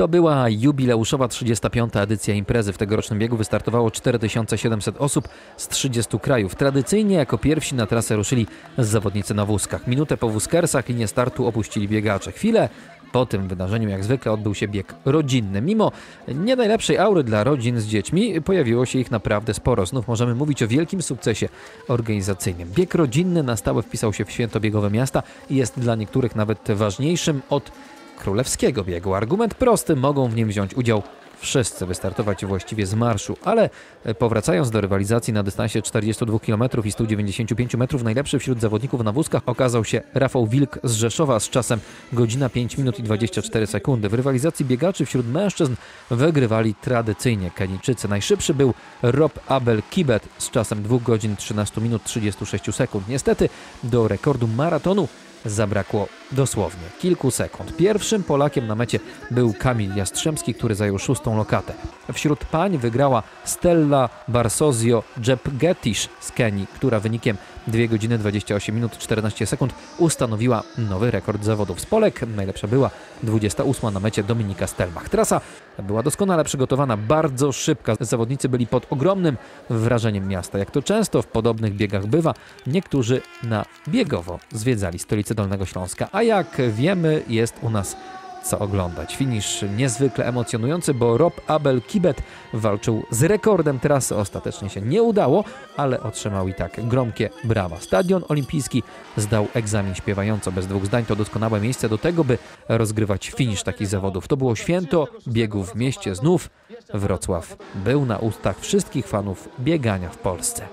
To była jubileuszowa 35. edycja imprezy. W tegorocznym biegu wystartowało 4700 osób z 30 krajów. Tradycyjnie jako pierwsi na trasę ruszyli zawodnicy na wózkach. Minutę po wózkersach linię startu opuścili biegacze. Chwilę po tym wydarzeniu jak zwykle odbył się bieg rodzinny. Mimo nie najlepszej aury dla rodzin z dziećmi pojawiło się ich naprawdę sporo. Znów możemy mówić o wielkim sukcesie organizacyjnym. Bieg rodzinny na stałe wpisał się w święto biegowe miasta i jest dla niektórych nawet ważniejszym od królewskiego biegu. Argument prosty, mogą w nim wziąć udział wszyscy, wystartować właściwie z marszu, ale powracając do rywalizacji na dystansie 42 km i 195 metrów, najlepszy wśród zawodników na wózkach okazał się Rafał Wilk z Rzeszowa z czasem godzina 5 minut i 24 sekundy. W rywalizacji biegaczy wśród mężczyzn wygrywali tradycyjnie Kenijczycy. Najszybszy był Rob Abel Kibet z czasem 2 godzin 13 minut 36 sekund. Niestety do rekordu maratonu zabrakło dosłownie kilku sekund. Pierwszym Polakiem na mecie był Kamil Jastrzębski, który zajął 6. lokatę. Wśród pań wygrała Stella Barsozio Jepgetish z Kenii, która wynikiem 2 godziny 28 minut 14 sekund ustanowiła nowy rekord zawodów. Z Polek najlepsza była 28. na mecie Dominika Stelmach. Trasa była doskonale przygotowana, bardzo szybka. Zawodnicy byli pod ogromnym wrażeniem miasta. Jak to często w podobnych biegach bywa, niektórzy na biegowo zwiedzali stolicę Dolnego Śląska, a jak wiemy, jest u nas co oglądać. Finisz niezwykle emocjonujący, bo Rob Abel Kibet walczył z rekordem trasy. Ostatecznie się nie udało, ale otrzymał i tak gromkie brawa. Stadion Olimpijski zdał egzamin śpiewająco bez dwóch zdań. To doskonałe miejsce do tego, by rozgrywać finisz takich zawodów. To było święto biegu w mieście. Znów Wrocław był na ustach wszystkich fanów biegania w Polsce.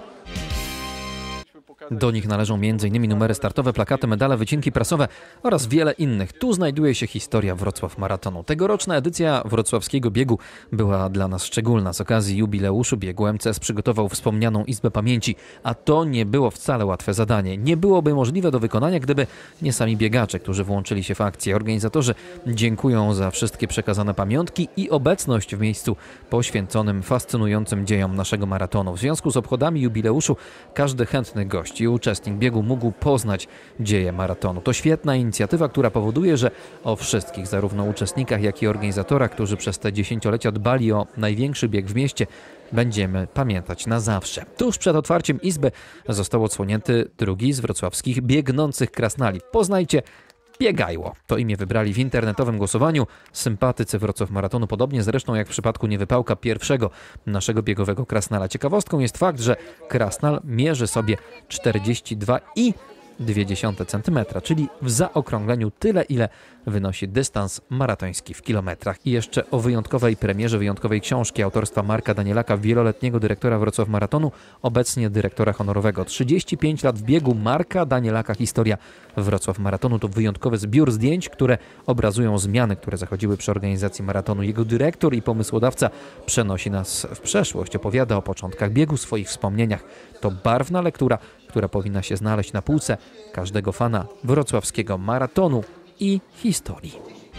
Do nich należą m.in. numery startowe, plakaty, medale, wycinki prasowe oraz wiele innych. Tu znajduje się historia Wrocław Maratonu. Tegoroczna edycja wrocławskiego biegu była dla nas szczególna. Z okazji jubileuszu biegu MCS przygotował wspomnianą Izbę Pamięci, a to nie było wcale łatwe zadanie. Nie byłoby możliwe do wykonania, gdyby nie sami biegacze, którzy włączyli się w akcję. Organizatorzy dziękują za wszystkie przekazane pamiątki i obecność w miejscu poświęconym fascynującym dziejom naszego maratonu. W związku z obchodami jubileuszu każdy chętny gość i uczestnik biegu mógł poznać dzieje maratonu. To świetna inicjatywa, która powoduje, że o wszystkich, zarówno uczestnikach, jak i organizatorach, którzy przez te dziesięciolecia dbali o największy bieg w mieście, będziemy pamiętać na zawsze. Tuż przed otwarciem Izby został odsłonięty drugi z wrocławskich biegnących krasnali. Poznajcie Biegajło. To imię wybrali w internetowym głosowaniu sympatycy Wrocław Maratonu, podobnie zresztą jak w przypadku niewypałka pierwszego naszego biegowego krasnala. Ciekawostką jest fakt, że krasnal mierzy sobie 42,2 cm, czyli w zaokrągleniu tyle, ile wynosi dystans maratoński w kilometrach. I jeszcze o wyjątkowej premierze wyjątkowej książki autorstwa Marka Danielaka, wieloletniego dyrektora Wrocław Maratonu, obecnie dyrektora honorowego. 35 lat w biegu Marka Danielaka. Historia Wrocław Maratonu to wyjątkowy zbiór zdjęć, które obrazują zmiany, które zachodziły przy organizacji maratonu. Jego dyrektor i pomysłodawca przenosi nas w przeszłość, opowiada o początkach biegu, swoich wspomnieniach. To barwna lektura, która powinna się znaleźć na półce każdego fana wrocławskiego maratonu i historii.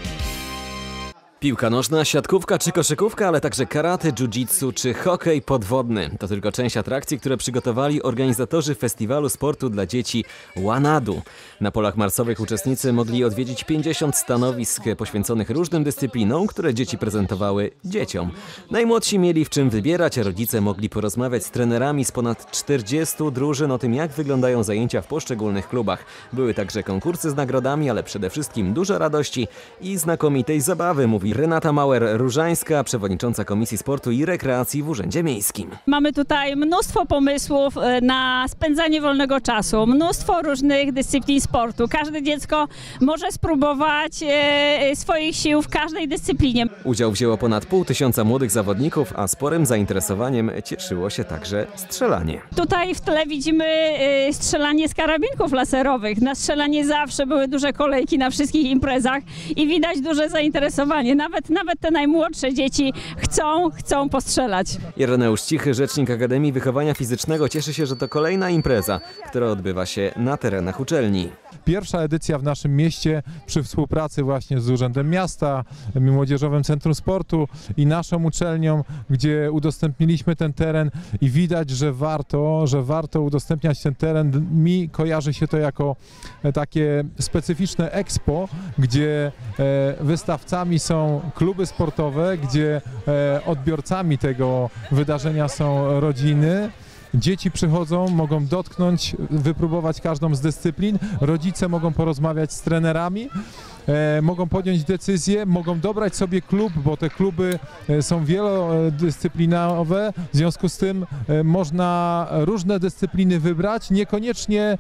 Piłka nożna, siatkówka czy koszykówka, ale także karate, jiu-jitsu czy hokej podwodny. To tylko część atrakcji, które przygotowali organizatorzy festiwalu sportu dla dzieci Wanadu. Na polach marsowych uczestnicy mogli odwiedzić 50 stanowisk poświęconych różnym dyscyplinom, które dzieci prezentowały dzieciom. Najmłodsi mieli w czym wybierać, a rodzice mogli porozmawiać z trenerami z ponad 40 drużyn o tym, jak wyglądają zajęcia w poszczególnych klubach. Były także konkursy z nagrodami, ale przede wszystkim dużo radości i znakomitej zabawy, mówi Renata Mauer-Różańska, przewodnicząca Komisji Sportu i Rekreacji w Urzędzie Miejskim. Mamy tutaj mnóstwo pomysłów na spędzanie wolnego czasu, mnóstwo różnych dyscyplin sportu. Każde dziecko może spróbować swoich sił w każdej dyscyplinie. Udział wzięło ponad 500 młodych zawodników, a sporym zainteresowaniem cieszyło się także strzelanie. Tutaj w tle widzimy strzelanie z karabinków laserowych. Na strzelanie zawsze były duże kolejki na wszystkich imprezach i widać duże zainteresowanie. Nawet te najmłodsze dzieci chcą postrzelać. Ireneusz Cichy, rzecznik Akademii Wychowania Fizycznego, cieszy się, że to kolejna impreza, która odbywa się na terenach uczelni. Pierwsza edycja w naszym mieście przy współpracy właśnie z Urzędem Miasta, Młodzieżowym Centrum Sportu i naszą uczelnią, gdzie udostępniliśmy ten teren i widać, że warto udostępniać ten teren. Mi kojarzy się to jako takie specyficzne expo, gdzie wystawcami są są kluby sportowe, gdzie odbiorcami tego wydarzenia są rodziny. Dzieci przychodzą, mogą dotknąć, wypróbować każdą z dyscyplin, rodzice mogą porozmawiać z trenerami, mogą podjąć decyzję, mogą dobrać sobie klub, bo te kluby są wielodyscyplinowe, w związku z tym można różne dyscypliny wybrać, niekoniecznie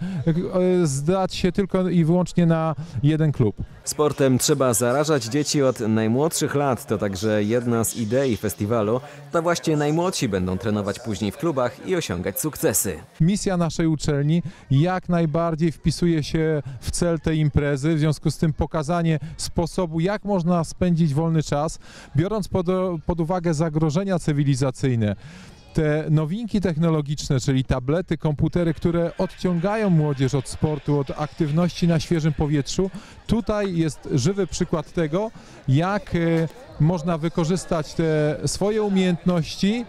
zdać się tylko i wyłącznie na jeden klub. Sportem trzeba zarażać dzieci od najmłodszych lat. To także jedna z idei festiwalu. To właśnie najmłodsi będą trenować później w klubach i osiągać sukcesy. Misja naszej uczelni jak najbardziej wpisuje się w cel tej imprezy, w związku z tym pokazanie sposobu, jak można spędzić wolny czas, biorąc pod uwagę zagrożenia cywilizacyjne. Te nowinki technologiczne, czyli tablety, komputery, które odciągają młodzież od sportu, od aktywności na świeżym powietrzu. Tutaj jest żywy przykład tego, jak można wykorzystać te swoje umiejętności,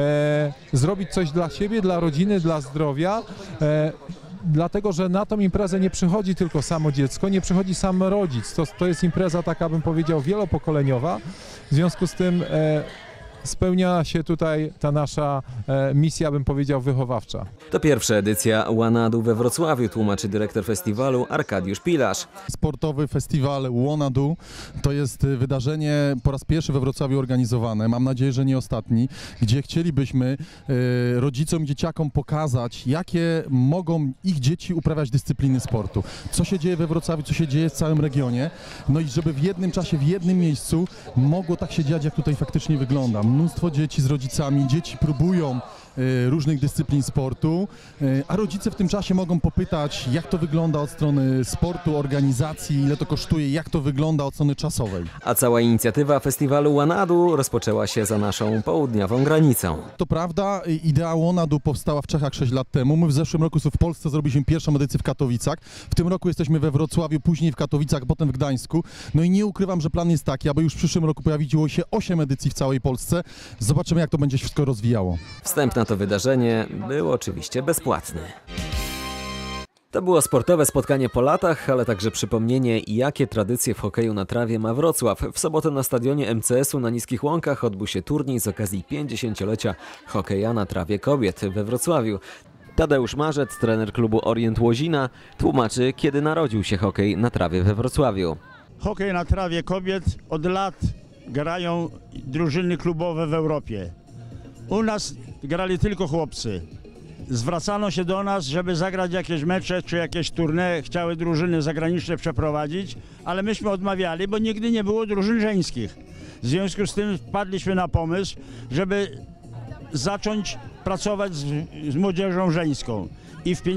zrobić coś dla siebie, dla rodziny, dla zdrowia. Dlatego, że na tą imprezę nie przychodzi tylko samo dziecko, nie przychodzi sam rodzic. To jest impreza, taka bym powiedział, wielopokoleniowa. W związku z tym spełnia się tutaj ta nasza misja, bym powiedział, wychowawcza. To pierwsza edycja Wanadu we Wrocławiu, tłumaczy dyrektor festiwalu Arkadiusz Pilarz. Sportowy festiwal Wanadu to jest wydarzenie po raz pierwszy we Wrocławiu organizowane, mam nadzieję, że nie ostatni, gdzie chcielibyśmy rodzicom i dzieciakom pokazać, jakie mogą ich dzieci uprawiać dyscypliny sportu. Co się dzieje we Wrocławiu, co się dzieje w całym regionie, no i żeby w jednym czasie, w jednym miejscu mogło tak się dziać, jak tutaj faktycznie wygląda. Mnóstwo dzieci z rodzicami, dzieci próbują różnych dyscyplin sportu, a rodzice w tym czasie mogą popytać, jak to wygląda od strony sportu, organizacji, ile to kosztuje, jak to wygląda od strony czasowej. A cała inicjatywa festiwalu Wanadu rozpoczęła się za naszą południową granicą. To prawda, idea Wanadu powstała w Czechach 6 lat temu. My w zeszłym roku w Polsce zrobiliśmy pierwszą edycję w Katowicach. W tym roku jesteśmy we Wrocławiu, później w Katowicach, potem w Gdańsku. No i nie ukrywam, że plan jest taki, aby już w przyszłym roku pojawiło się 8 edycji w całej Polsce. Zobaczymy, jak to będzie się wszystko rozwijało. Wstęp na to wydarzenie był oczywiście bezpłatny. To było sportowe spotkanie po latach, ale także przypomnienie, jakie tradycje w hokeju na trawie ma Wrocław. W sobotę na stadionie MCS-u na Niskich Łąkach odbył się turniej z okazji 50-lecia hokeja na trawie kobiet we Wrocławiu. Tadeusz Marzec, trener klubu Orient Łozina, tłumaczy, kiedy narodził się hokej na trawie we Wrocławiu. Hokej na trawie kobiet od lat grają drużyny klubowe w Europie. U nas grali tylko chłopcy. Zwracano się do nas, żeby zagrać jakieś mecze czy jakieś tournée, chciały drużyny zagraniczne przeprowadzić, ale myśmy odmawiali, bo nigdy nie było drużyn żeńskich. W związku z tym wpadliśmy na pomysł, żeby zacząć pracować z młodzieżą żeńską. I w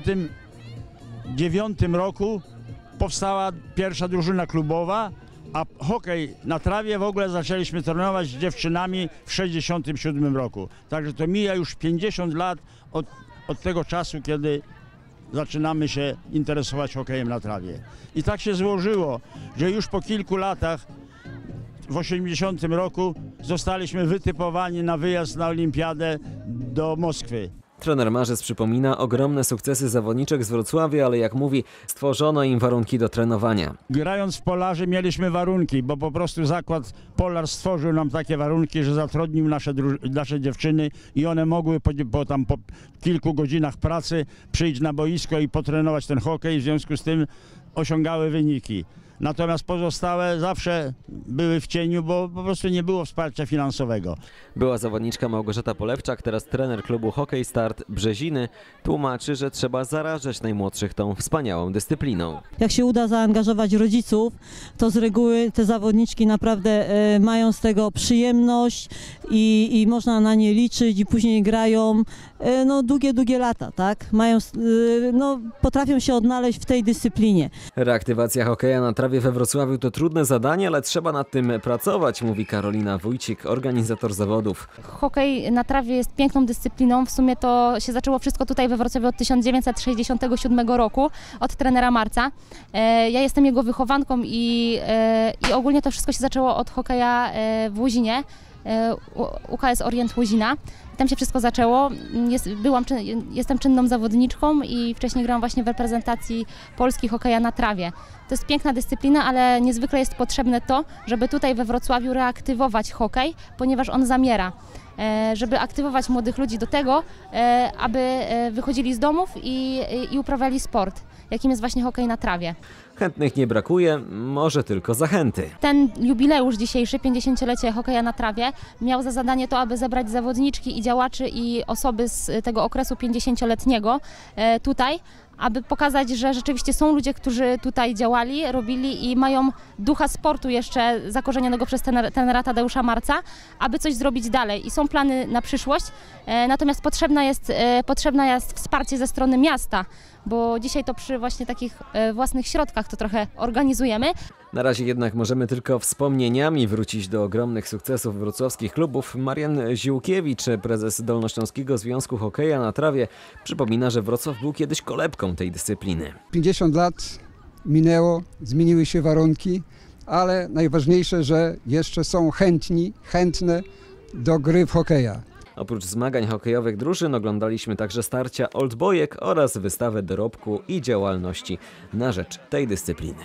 1959 roku powstała pierwsza drużyna klubowa, a hokej na trawie w ogóle zaczęliśmy trenować z dziewczynami w 1967 roku. Także to mija już 50 lat od tego czasu, kiedy zaczynamy się interesować hokejem na trawie. I tak się złożyło, że już po kilku latach, w 1980 roku, zostaliśmy wytypowani na wyjazd na olimpiadę do Moskwy. Trener Marzec przypomina ogromne sukcesy zawodniczek z Wrocławia, ale jak mówi, stworzono im warunki do trenowania. Grając w Polarze mieliśmy warunki, bo po prostu zakład Polar stworzył nam takie warunki, że zatrudnił nasze dziewczyny i one mogły po kilku godzinach pracy przyjść na boisko i potrenować ten hokej, w związku z tym osiągały wyniki. Natomiast pozostałe zawsze były w cieniu, bo po prostu nie było wsparcia finansowego. Była zawodniczka Małgorzata Polewczak, teraz trener klubu Hokej Start Brzeziny, tłumaczy, że trzeba zarażać najmłodszych tą wspaniałą dyscypliną. Jak się uda zaangażować rodziców, to z reguły te zawodniczki naprawdę mają z tego przyjemność i można na nie liczyć i później grają no, długie lata, tak? Potrafią się odnaleźć w tej dyscyplinie. Reaktywacja hokeja na trawie we Wrocławiu to trudne zadanie, ale trzeba nad tym pracować, mówi Karolina Wójcik, organizator zawodów. Hokej na trawie jest piękną dyscypliną. W sumie to się zaczęło wszystko tutaj we Wrocławiu od 1967 roku, od trenera Marca. Ja jestem jego wychowanką i ogólnie to wszystko się zaczęło od hokeja w Łozinie, UKS Orient Łozina. I tam się wszystko zaczęło. Jestem czynną zawodniczką i wcześniej grałam właśnie w reprezentacji Polski hokeja na trawie. To jest piękna dyscyplina, ale niezwykle jest potrzebne to, żeby tutaj we Wrocławiu reaktywować hokej, ponieważ on zamiera. Żeby aktywować młodych ludzi do tego, aby wychodzili z domów i uprawiali sport, jakim jest właśnie hokej na trawie. Chętnych nie brakuje, może tylko zachęty. Ten jubileusz dzisiejszy, 50-lecie hokeja na trawie, miał za zadanie to, aby zebrać zawodniczki i działaczy i osoby z tego okresu 50-letniego tutaj, aby pokazać, że rzeczywiście są ludzie, którzy tutaj działali, robili i mają ducha sportu jeszcze zakorzenionego przez trenera Tadeusza Marca, aby coś zrobić dalej. I są plany na przyszłość, natomiast potrzebne jest wsparcie ze strony miasta, bo dzisiaj to przy właśnie takich własnych środkach to trochę organizujemy. Na razie jednak możemy tylko wspomnieniami wrócić do ogromnych sukcesów wrocławskich klubów. Marian Ziłkiewicz, prezes Dolnośląskiego Związku Hokeja na Trawie, przypomina, że Wrocław był kiedyś kolebką tej dyscypliny. 50 lat minęło, zmieniły się warunki, ale najważniejsze, że jeszcze są chętne do gry w hokeja. Oprócz zmagań hokejowych drużyn oglądaliśmy także starcia oldbojek oraz wystawę dorobku i działalności na rzecz tej dyscypliny.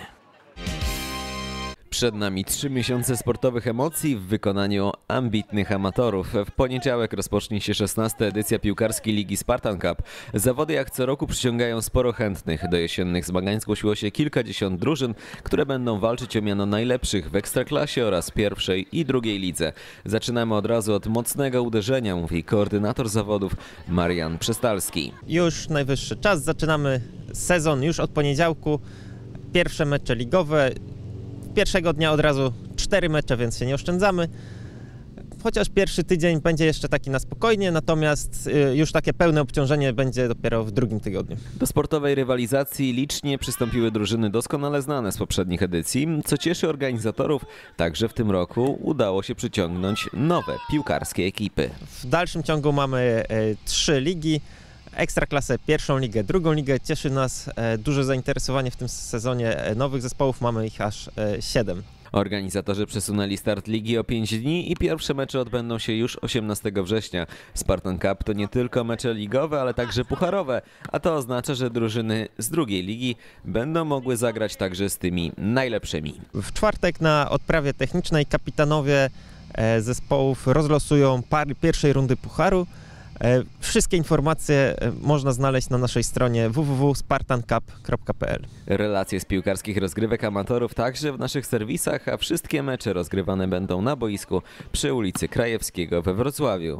Przed nami 3 miesiące sportowych emocji w wykonaniu ambitnych amatorów. W poniedziałek rozpocznie się 16. edycja piłkarskiej Ligi Spartan Cup. Zawody jak co roku przyciągają sporo chętnych. Do jesiennych zmagań zgłosiło się kilkadziesiąt drużyn, które będą walczyć o miano najlepszych w Ekstraklasie oraz pierwszej i drugiej lidze. Zaczynamy od razu od mocnego uderzenia, mówi koordynator zawodów Marian Przestalski. Już najwyższy czas, zaczynamy sezon już od poniedziałku. Pierwsze mecze ligowe. Pierwszego dnia od razu 4 mecze, więc się nie oszczędzamy. Chociaż pierwszy tydzień będzie jeszcze taki na spokojnie, natomiast już takie pełne obciążenie będzie dopiero w drugim tygodniu. Do sportowej rywalizacji licznie przystąpiły drużyny doskonale znane z poprzednich edycji. Co cieszy organizatorów, także w tym roku udało się przyciągnąć nowe piłkarskie ekipy. W dalszym ciągu mamy 3 ligi. Ekstraklasę, pierwszą ligę, drugą ligę. Cieszy nas duże zainteresowanie w tym sezonie nowych zespołów, mamy ich aż 7. Organizatorzy przesunęli start ligi o 5 dni i pierwsze mecze odbędą się już 18 września. Spartan Cup to nie tylko mecze ligowe, ale także pucharowe, a to oznacza, że drużyny z drugiej ligi będą mogły zagrać także z tymi najlepszymi. W czwartek na odprawie technicznej kapitanowie zespołów rozlosują pary pierwszej rundy pucharu. Wszystkie informacje można znaleźć na naszej stronie www.spartancup.pl. Relacje z piłkarskich rozgrywek amatorów także w naszych serwisach, a wszystkie mecze rozgrywane będą na boisku przy ulicy Krajewskiego we Wrocławiu.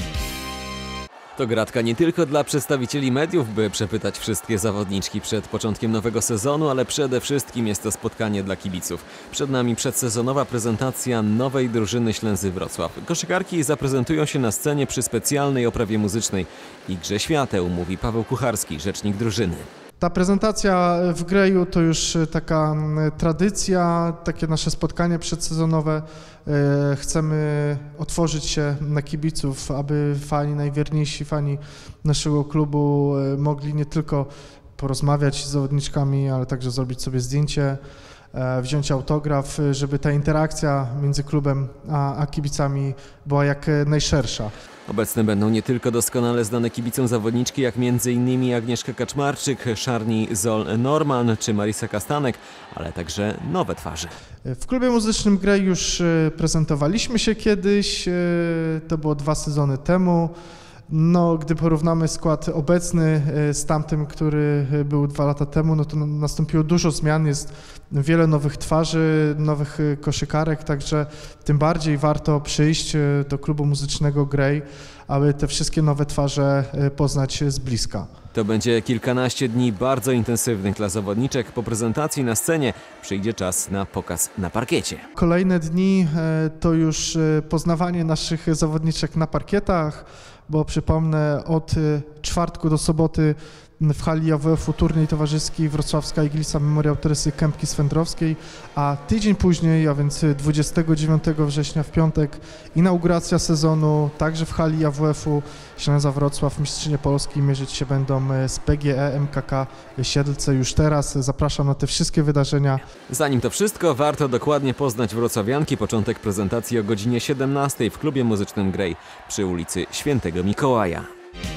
To gratka nie tylko dla przedstawicieli mediów, by przepytać wszystkie zawodniczki przed początkiem nowego sezonu, ale przede wszystkim jest to spotkanie dla kibiców. Przed nami przedsezonowa prezentacja nowej drużyny Ślęzy Wrocław. Koszykarki zaprezentują się na scenie przy specjalnej oprawie muzycznej. I grze świateł, mówi Paweł Kucharski, rzecznik drużyny. Ta prezentacja w Greju to już taka tradycja, takie nasze spotkanie przedsezonowe. Chcemy otworzyć się na kibiców, aby fani, najwierniejsi fani naszego klubu mogli nie tylko porozmawiać z zawodniczkami, ale także zrobić sobie zdjęcie, wziąć autograf, żeby ta interakcja między klubem a kibicami była jak najszersza. Obecne będą nie tylko doskonale znane kibicom zawodniczki, jak m.in. Agnieszka Kaczmarczyk, Szarni Zol-Norman czy Marisa Kastanek, ale także nowe twarze. W klubie muzycznym Grej już prezentowaliśmy się kiedyś, to było 2 sezony temu. No, gdy porównamy skład obecny z tamtym, który był 2 lata temu, no to nastąpiło dużo zmian, jest wiele nowych twarzy, nowych koszykarek, także tym bardziej warto przyjść do klubu muzycznego Grej, aby te wszystkie nowe twarze poznać z bliska. To będzie kilkanaście dni bardzo intensywnych dla zawodniczek. Po prezentacji na scenie przyjdzie czas na pokaz na parkiecie. Kolejne dni to już poznawanie naszych zawodniczek na parkietach, bo przypomnę, od czwartku do soboty w hali AWF-u turniej towarzyski Wrocławska Iglica Memoriał Teresy Kępki-Swędrowskiej, a tydzień później, a więc 29 września w piątek, inauguracja sezonu, także w hali AWF-u Ślęza Wrocław. Mistrzynie Polski mierzyć się będą z PGE MKK Siedlce. Już teraz zapraszam na te wszystkie wydarzenia. Zanim to wszystko, warto dokładnie poznać wrocławianki. Początek prezentacji o godzinie 17 w klubie muzycznym Grej przy ulicy Świętego Mikołaja.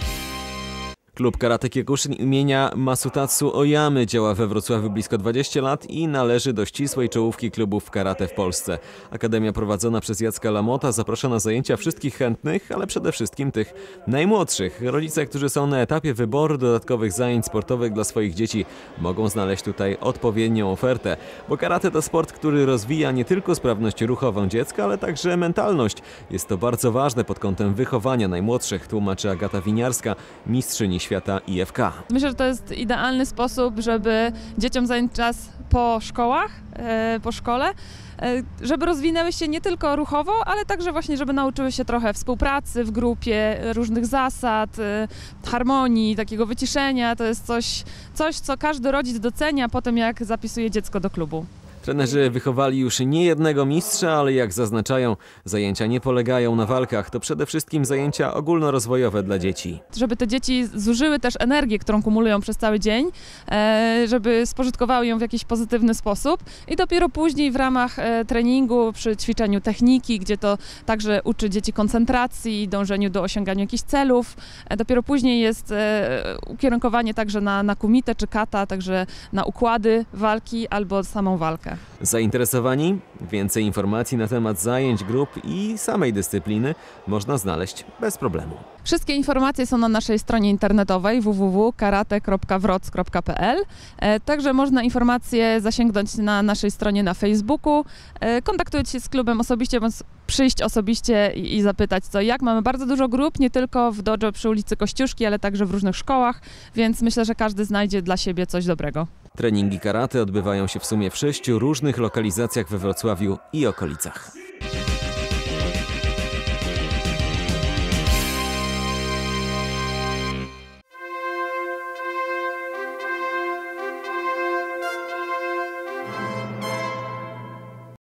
Klub Karate Kyokushin imienia Masutatsu Oyamy działa we Wrocławiu blisko 20 lat i należy do ścisłej czołówki klubów karate w Polsce. Akademia prowadzona przez Jacka Lamota zaprasza na zajęcia wszystkich chętnych, ale przede wszystkim tych najmłodszych. Rodzice, którzy są na etapie wyboru dodatkowych zajęć sportowych dla swoich dzieci, mogą znaleźć tutaj odpowiednią ofertę, bo karate to sport, który rozwija nie tylko sprawność ruchową dziecka, ale także mentalność. Jest to bardzo ważne pod kątem wychowania najmłodszych, tłumaczy Agata Winiarska, mistrzyni świata IFK. Myślę, że to jest idealny sposób, żeby dzieciom zająć czas po szkołach, po szkole, żeby rozwinęły się nie tylko ruchowo, ale także właśnie, żeby nauczyły się trochę współpracy w grupie, różnych zasad, harmonii, takiego wyciszenia. To jest coś, co każdy rodzic docenia po tym, jak zapisuje dziecko do klubu. Trenerzy wychowali już nie jednego mistrza, ale jak zaznaczają, zajęcia nie polegają na walkach. To przede wszystkim zajęcia ogólnorozwojowe dla dzieci. Żeby te dzieci zużyły też energię, którą kumulują przez cały dzień, żeby spożytkowały ją w jakiś pozytywny sposób i dopiero później w ramach treningu, przy ćwiczeniu techniki, gdzie to także uczy dzieci koncentracji, dążeniu do osiągania jakichś celów. Dopiero później jest ukierunkowanie także na kumite czy kata, także na układy walki albo samą walkę. Zainteresowani? Więcej informacji na temat zajęć, grup i samej dyscypliny można znaleźć bez problemu. Wszystkie informacje są na naszej stronie internetowej www.karate.wroc.pl. Także można informacje zasięgnąć na naszej stronie na Facebooku, kontaktować się z klubem osobiście, bądź przyjść osobiście i zapytać co jak. Mamy bardzo dużo grup, nie tylko w dojo przy ulicy Kościuszki, ale także w różnych szkołach, więc myślę, że każdy znajdzie dla siebie coś dobrego. Treningi karate odbywają się w sumie w 6 różnych lokalizacjach we Wrocławiu i okolicach.